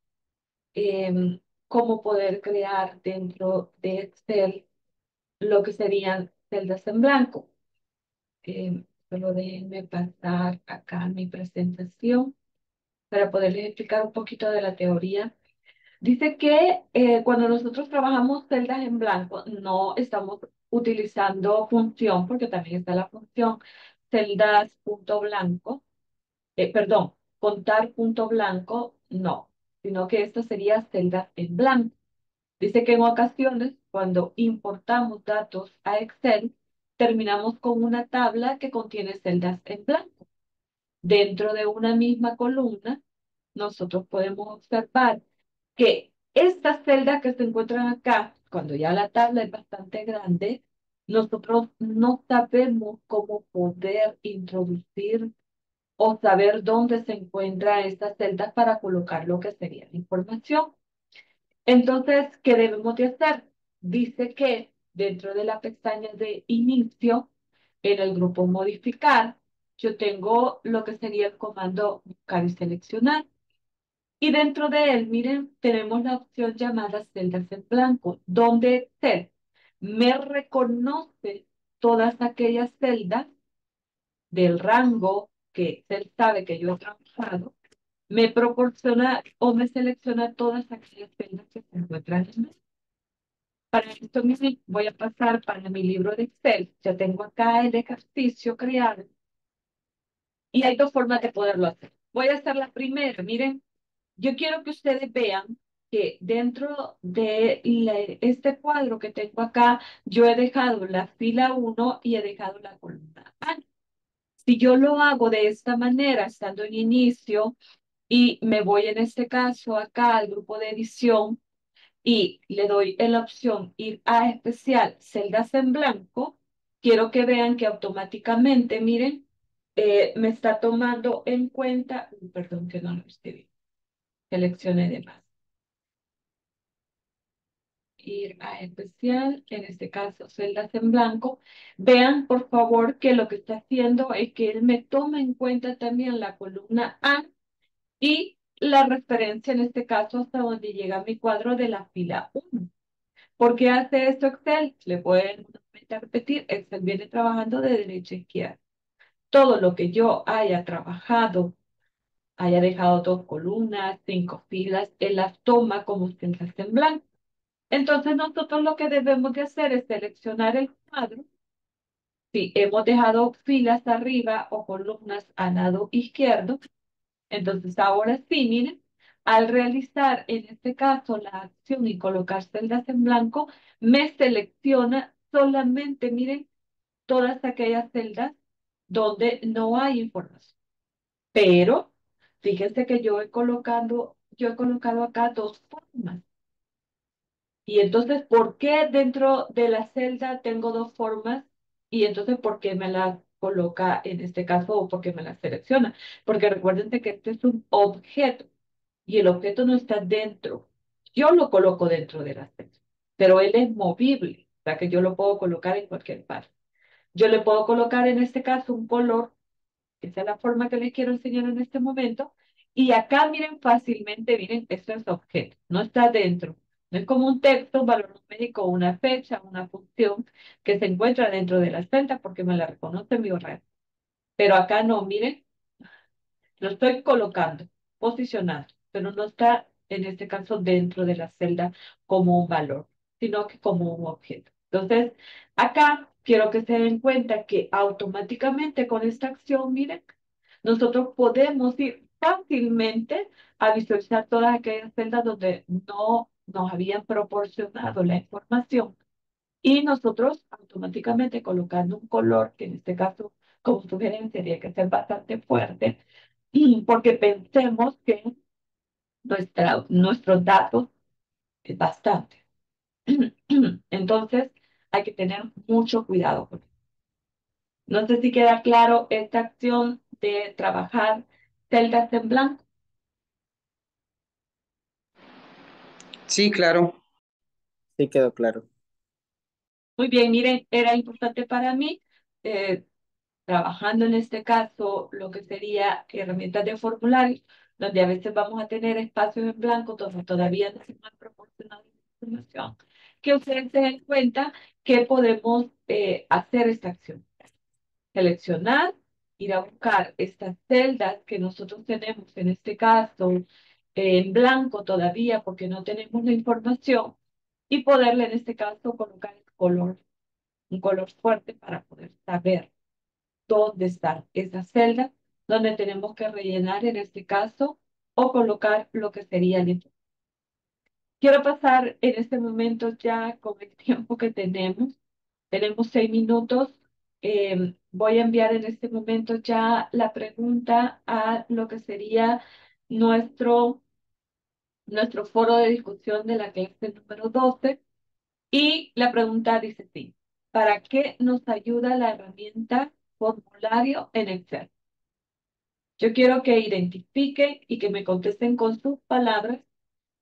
em, cómo poder crear dentro de Excel lo que serían celdas en blanco. Em, solo déjenme pasar acá mi presentación para poderles explicar un poquito de la teoría. Dice que eh, cuando nosotros trabajamos celdas en blanco, no estamos utilizando función, porque también está la función celdas punto blanco, eh, perdón, contar punto blanco, no, sino que esto sería celdas en blanco. Dice que en ocasiones, cuando importamos datos a Excel, terminamos con una tabla que contiene celdas en blanco. Dentro de una misma columna, nosotros podemos observar que estas celdas que se encuentran acá, cuando ya la tabla es bastante grande, nosotros no sabemos cómo poder introducir o saber dónde se encuentra estas celdas para colocar lo que sería la información. Entonces, ¿qué debemos de hacer? Dice que dentro de la pestaña de inicio, en el grupo modificar, yo tengo lo que sería el comando buscar y seleccionar. Y dentro de él, miren, tenemos la opción llamada celdas en blanco, donde Excel me reconoce todas aquellas celdas del rango que Excel sabe que yo he trabajado, me proporciona o me selecciona todas aquellas celdas que se encuentran en él. Para esto miren, voy a pasar para mi libro de Excel. Ya tengo acá el ejercicio creado y hay dos formas de poderlo hacer. Voy a hacer la primera. Miren, yo quiero que ustedes vean que dentro de la- este cuadro que tengo acá, yo he dejado la fila uno y he dejado la columna A. Si yo lo hago de esta manera, estando en inicio, y me voy en este caso acá al grupo de edición y le doy en la opción ir a especial, celdas en blanco, quiero que vean que automáticamente, miren, eh, me está tomando en cuenta, perdón que no lo escribí, seleccioné de más. Ir a especial, en este caso celdas en blanco. Vean por favor que lo que está haciendo es que él me toma en cuenta también la columna A y la referencia en este caso hasta donde llega mi cuadro de la fila uno. ¿Por qué hace esto Excel? Le pueden nuevamente repetir, Excel viene trabajando de derecha a izquierda. Todo lo que yo haya trabajado, haya dejado dos columnas, cinco filas, él las toma como celdas en blanco. Entonces nosotros lo que debemos de hacer es seleccionar el cuadro. Si hemos dejado filas arriba o columnas al lado izquierdo, entonces ahora sí, miren, al realizar en este caso la acción y colocar celdas en blanco, me selecciona solamente, miren, todas aquellas celdas donde no hay información. Pero fíjense que yo he colocado, yo he colocado acá dos formas. Y entonces, ¿por qué dentro de la celda tengo dos formas? Y entonces, ¿por qué me la coloca en este caso o por qué me la selecciona? Porque recuerden que este es un objeto y el objeto no está dentro. Yo lo coloco dentro de la celda, pero él es movible, o sea que yo lo puedo colocar en cualquier parte. Yo le puedo colocar en este caso un color. Esa es la forma que les quiero enseñar en este momento. Y acá miren fácilmente, miren, esto es objeto, no está dentro. No es como un texto, un valor numérico, una fecha, una función que se encuentra dentro de la celda porque me la reconoce mi red. Pero acá no, miren, lo estoy colocando, posicionando, pero no está en este caso dentro de la celda como un valor, sino que como un objeto. Entonces, acá quiero que se den cuenta que automáticamente con esta acción, miren, nosotros podemos ir fácilmente a visualizar todas aquellas celdas donde no nos habían proporcionado la información y nosotros automáticamente colocando un color, que en este caso como sugerencia tiene que ser bastante fuerte, porque pensemos que nuestra, nuestros datos es bastante. Entonces hay que tener mucho cuidado con eso. No sé si queda claro esta acción de trabajar celdas en blanco. Sí, claro. Sí, quedó claro. Muy bien, miren, era importante para mí, eh, trabajando en este caso lo que sería herramientas de formulario, donde a veces vamos a tener espacios en blanco donde todavía no se nos ha proporcionado información, que ustedes se den cuenta que podemos eh, hacer esta acción. Seleccionar, ir a buscar estas celdas que nosotros tenemos, en este caso, eh, en blanco todavía porque no tenemos la información, y poderle en este caso colocar el color, un color fuerte para poder saber dónde están esas celdas, donde tenemos que rellenar en este caso o colocar lo que sería el informe. Quiero pasar en este momento ya con el tiempo que tenemos. Tenemos seis minutos. Eh, voy a enviar en este momento ya la pregunta a lo que sería nuestro, nuestro foro de discusión de la clase número doce. Y la pregunta dice así: ¿para qué nos ayuda la herramienta formulario en Excel? Yo quiero que identifiquen y que me contesten con sus palabras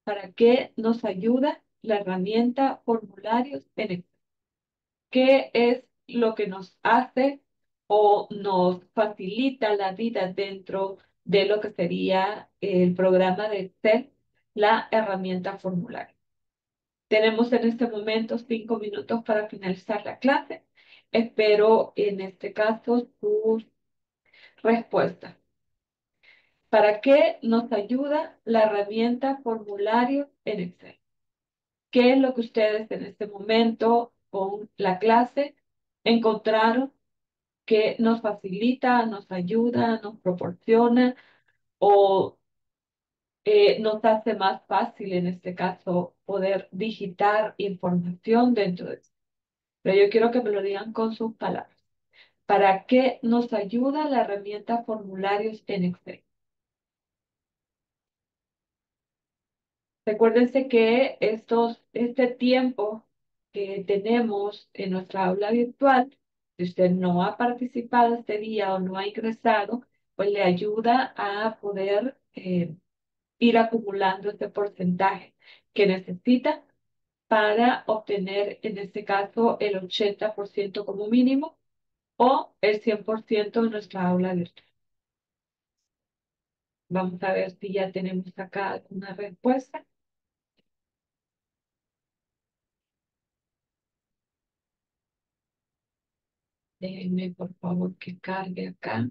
¿para qué nos ayuda la herramienta formularios en Excel? ¿Qué es lo que nos hace o nos facilita la vida dentro de lo que sería el programa de Excel, la herramienta formulario? Tenemos en este momento cinco minutos para finalizar la clase. Espero en este caso sus respuestas. ¿Para qué nos ayuda la herramienta formulario en Excel? ¿Qué es lo que ustedes en este momento con la clase encontraron que nos facilita, nos ayuda, nos proporciona o eh, nos hace más fácil en este caso poder digitar información dentro de eso? Pero yo quiero que me lo digan con sus palabras. ¿Para qué nos ayuda la herramienta formularios en Excel? Recuérdense que estos, este tiempo que tenemos en nuestra aula virtual, si usted no ha participado este día o no ha ingresado, pues le ayuda a poder eh, ir acumulando este porcentaje que necesita para obtener, en este caso, el ochenta por ciento como mínimo o el cien por ciento en nuestra aula virtual. Vamos a ver si ya tenemos acá alguna respuesta. Déjenme, por favor, que cargue acá.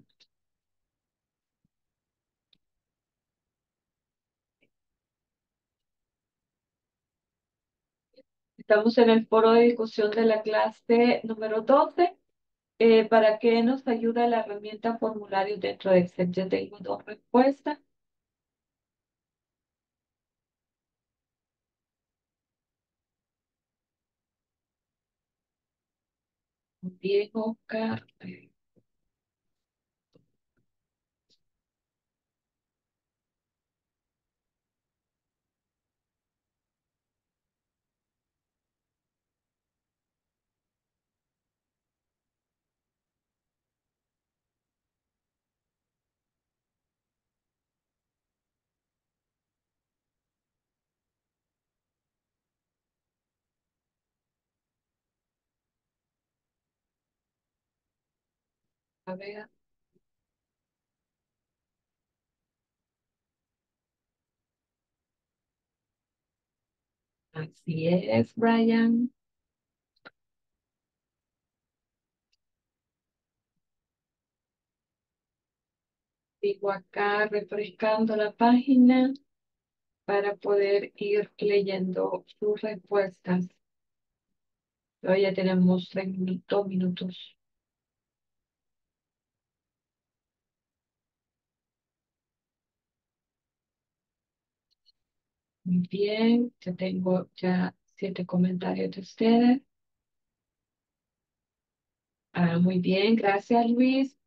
Estamos en el foro de discusión de la clase número doce. Eh, ¿para qué nos ayuda la herramienta formulario dentro de Excel? Ya tengo dos respuestas. Bien, Oscar. Eh, A ver, así es, Brian. Sigo acá refrescando la página para poder ir leyendo sus respuestas. Hoy ya tenemos tres minutos, minutos. Muy bien, ya tengo ya siete comentarios de ustedes. Ah, muy bien, gracias, Luis.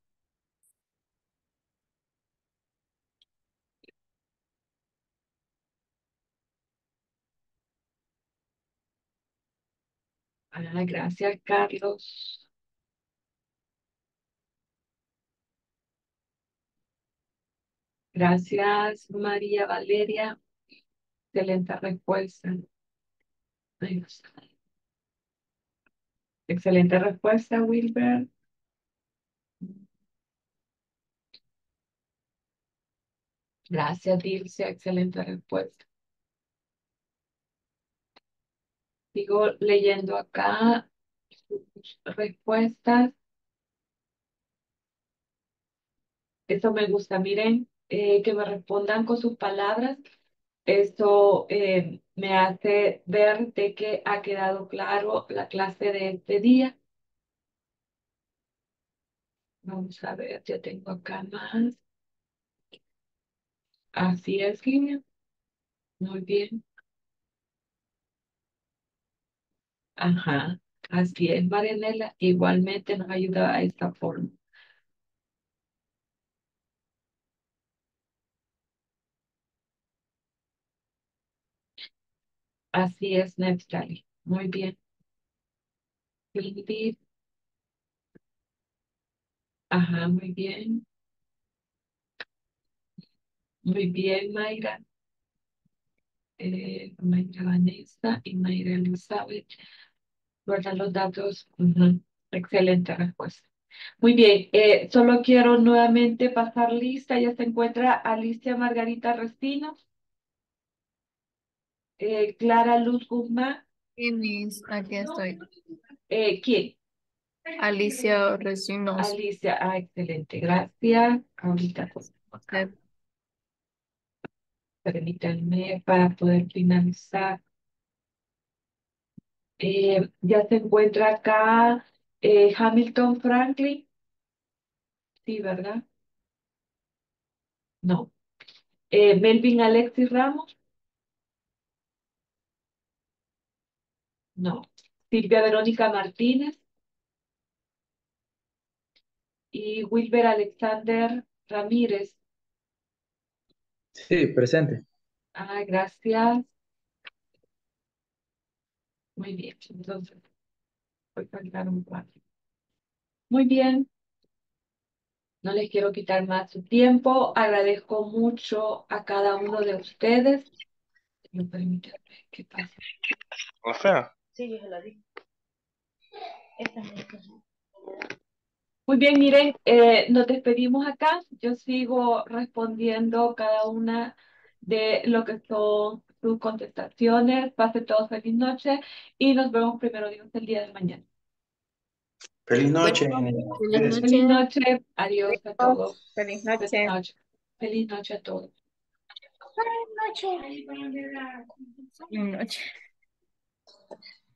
Ah, gracias, Carlos. Gracias, María Valeria. Excelente respuesta. Ahí está. Excelente respuesta, Wilber. Gracias, Dilcia. Excelente respuesta. Sigo leyendo acá sus respuestas. Eso me gusta. Miren, eh, que me respondan con sus palabras. Esto eh, me hace ver de que ha quedado claro la clase de este día. Vamos a ver, ya tengo acá más. Así es, Gina. Muy bien. Ajá. Así es, Marianela. Igualmente nos ayuda a esta forma. Así es, Neftali. Muy bien. Silvi. Ajá, muy bien. Muy bien, Mayra. eh, Mayra Vanessa y Mayra Elizabeth. Guardan los datos. Ujú. Excelente respuesta. Muy bien, eh, solo quiero nuevamente pasar lista. Ya se encuentra Alicia Margarita Restino, eh, Clara Luz Guzmán. Miss, aquí estoy. Eh, ¿quién? Alicia Recinos. Alicia. Ah, excelente, gracias. Ahorita pues, acá. Permítanme para poder finalizar. Eh, ya se encuentra acá eh, Hamilton Franklin. Sí, ¿verdad? No. Eh, Melvin Alexis Ramos. No. Silvia Verónica Martínez y Wilber Alexander Ramírez. Sí, presente. Ah, gracias. Muy bien. Entonces, voy a cargar un cuadro. Muy bien. No les quiero quitar más su tiempo. Agradezco mucho a cada uno de ustedes. ¿Me permiten? ¿Qué pasa? O sea, Muy bien, miren, eh, nos despedimos acá. Yo sigo respondiendo cada una de lo que son sus contestaciones. Pase todos feliz noche y nos vemos primero Dios el día de mañana. Feliz noche. Feliz Cuídense. Feliz noche. noche. Adiós a todos. Feliz Feliz noche. noche. Feliz noche a todos. Feliz noche.